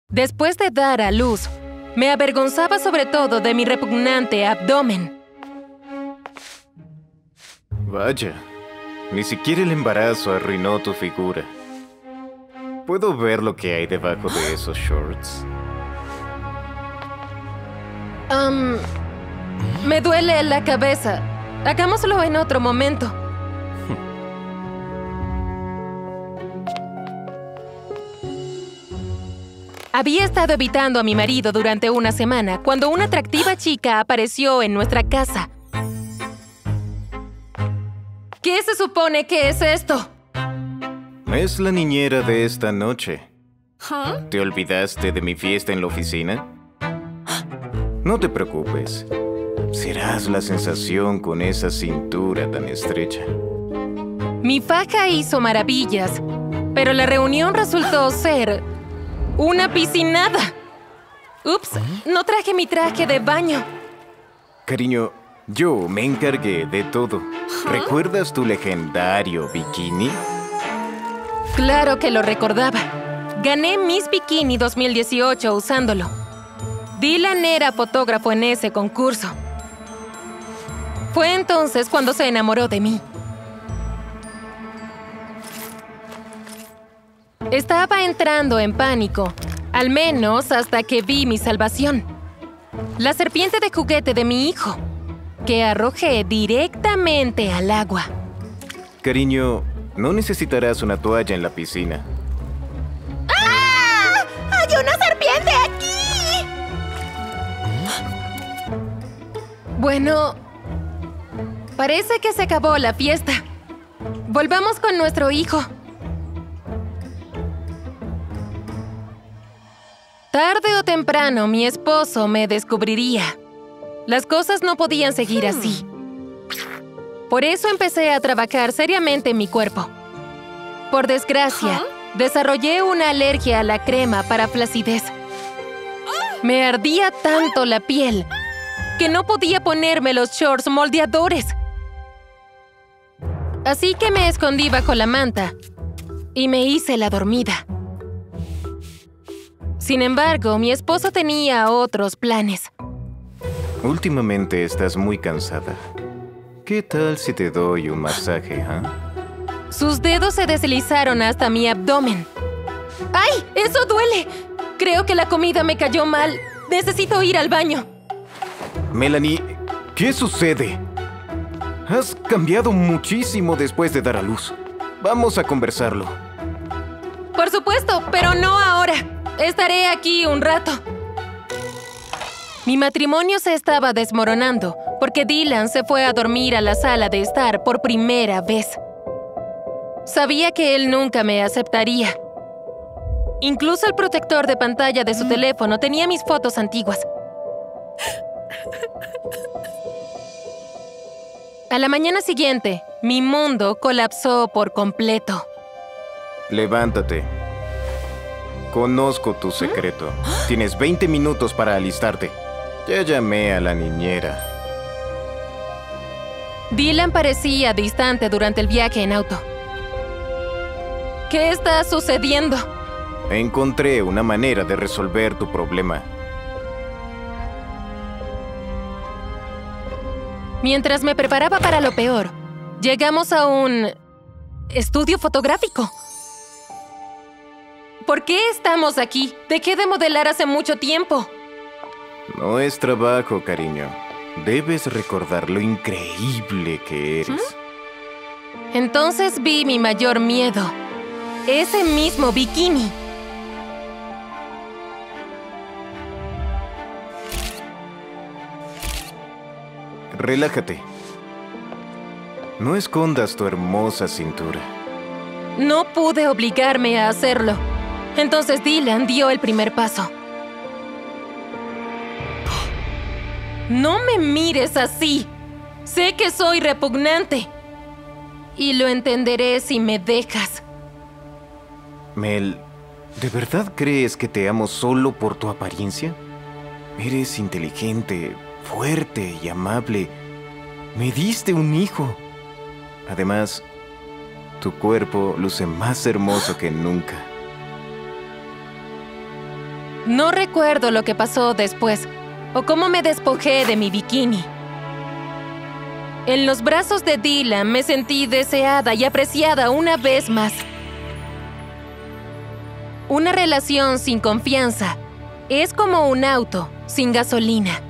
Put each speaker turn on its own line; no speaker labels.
Después de dar a luz, me avergonzaba sobre todo de mi repugnante abdomen.
Vaya, ni siquiera el embarazo arruinó tu figura. Puedo ver lo que hay debajo de esos shorts.
Me duele la cabeza. Hagámoslo en otro momento. Había estado evitando a mi marido durante una semana cuando una atractiva chica apareció en nuestra casa. ¿Qué se supone que es esto?
Es la niñera de esta noche. ¿Te olvidaste de mi fiesta en la oficina? No te preocupes. Serás la sensación con esa cintura tan estrecha.
Mi faja hizo maravillas, pero la reunión resultó ser una piscinada. Ups, no traje mi traje de baño.
Cariño, yo me encargué de todo. ¿Recuerdas tu legendario bikini?
Claro que lo recordaba. Gané Miss Bikini 2018 usándolo. Dylan era fotógrafo en ese concurso. Fue entonces cuando se enamoró de mí. Estaba entrando en pánico, al menos hasta que vi mi salvación. La serpiente de juguete de mi hijo, que arrojé directamente al agua.
Cariño, no necesitarás una toalla en la piscina.
¡Ah! ¡Hay una serpiente aquí!
Bueno, parece que se acabó la fiesta. Volvamos con nuestro hijo. Tarde o temprano, mi esposo me descubriría. Las cosas no podían seguir así. Por eso empecé a trabajar seriamente en mi cuerpo. Por desgracia, desarrollé una alergia a la crema para flacidez. Me ardía tanto la piel que no podía ponerme los shorts moldeadores. Así que me escondí bajo la manta y me hice la dormida. Sin embargo, mi esposo tenía otros planes.
Últimamente estás muy cansada. ¿Qué tal si te doy un masaje,
Sus dedos se deslizaron hasta mi abdomen. ¡Ay! ¡Eso duele! Creo que la comida me cayó mal. Necesito ir al baño.
Melanie, ¿qué sucede? Has cambiado muchísimo después de dar a luz. Vamos a conversarlo.
Por supuesto, pero no ahora. Estaré aquí un rato. Mi matrimonio se estaba desmoronando porque Dylan se fue a dormir a la sala de estar por primera vez. Sabía que él nunca me aceptaría. Incluso el protector de pantalla de su teléfono tenía mis fotos antiguas. A la mañana siguiente, mi mundo colapsó por completo.
Levántate. Conozco tu secreto. Tienes 20 minutos para alistarte. Ya llamé a la niñera.
Dylan parecía distante durante el viaje en auto. ¿Qué está sucediendo?
Encontré una manera de resolver tu problema.
Mientras me preparaba para lo peor, llegamos a un estudio fotográfico. ¿Por qué estamos aquí? Dejé de modelar hace mucho tiempo.
No es trabajo, cariño. Debes recordar lo increíble que eres.
Entonces vi mi mayor miedo. Ese mismo bikini.
Relájate. No escondas tu hermosa cintura.
No pude obligarme a hacerlo. Entonces Dylan dio el primer paso. No me mires así. Sé que soy repugnante. Y lo entenderé si me dejas.
Mel, ¿de verdad crees que te amo solo por tu apariencia? Eres inteligente, fuerte y amable. Me diste un hijo. Además, tu cuerpo luce más hermoso que nunca.
No recuerdo lo que pasó después o cómo me despojé de mi bikini. En los brazos de Dylan me sentí deseada y apreciada una vez más. Una relación sin confianza es como un auto sin gasolina.